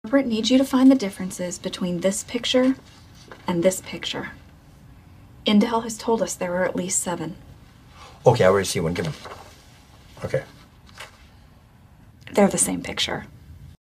Britt needs you to find the differences between this picture and this picture. Intel has told us there are at least 7. Okay, I already see one. Give him. Okay. They're the same picture.